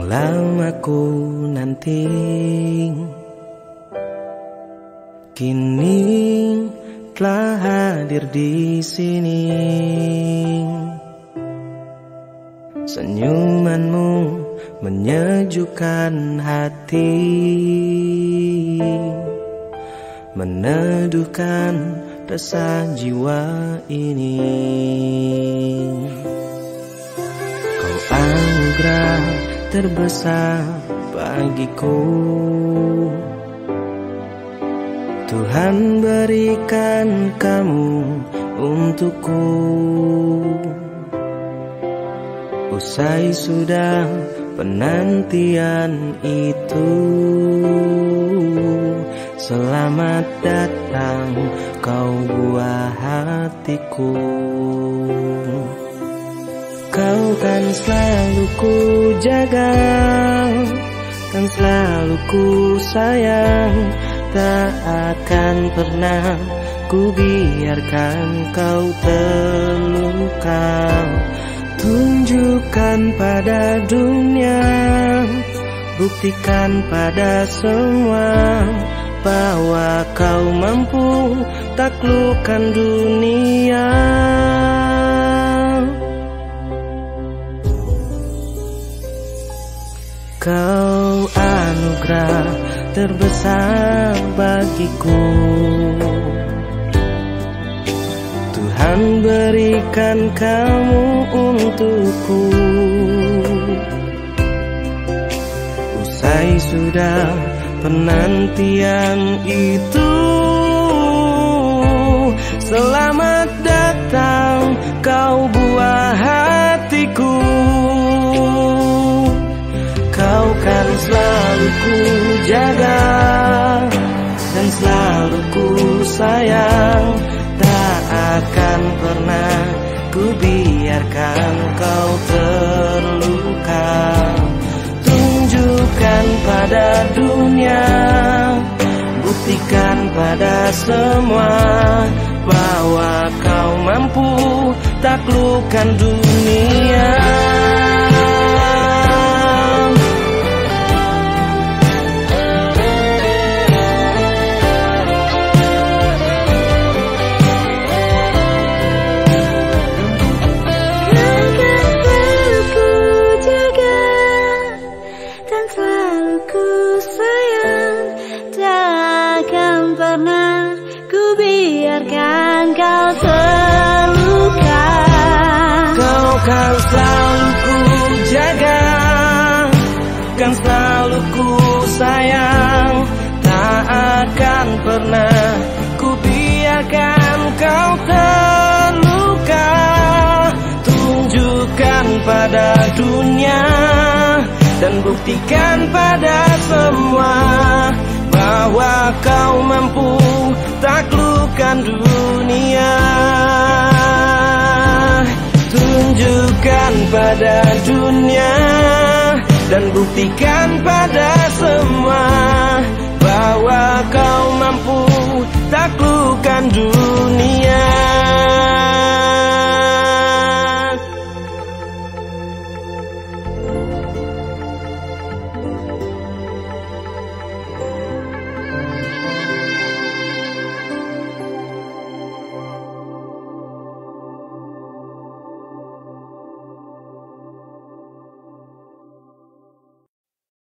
lama ku nanti, kini telah hadir di sini. Senyumanmu menyejukkan hati, meneduhkan resah jiwa ini. Kau anugerah terbesar bagiku, Tuhan berikan kamu untukku. Usai sudah penantian itu, selamat datang kau buah hatiku. Kau kan selalu ku jaga, kan selalu ku sayang. Tak akan pernah ku biarkan kau terluka. Tunjukkan pada dunia, buktikan pada semua bahwa kau mampu taklukkan dunia. Kau anugerah terbesar bagiku, Tuhan berikan kamu untukku. Usai sudah penantian itu, selamat datang kau buah hatiku. Kau kan selalu ku jaga, dan selalu ku sayang. Tak akan pernah ku biarkan kau terluka. Tunjukkan pada dunia, buktikan pada semua bahwa kau mampu taklukkan dunia. Kau terluka. Kau kan selalu ku jaga, kan selalu ku sayang. Tak akan pernah ku biarkan kau terluka. Tunjukkan pada dunia, dan buktikan pada semua bahwa kau mampu taklukkan dunia. Tunjukkan pada dunia, dan buktikan pada semua bahwa kau mampu taklukkan dunia.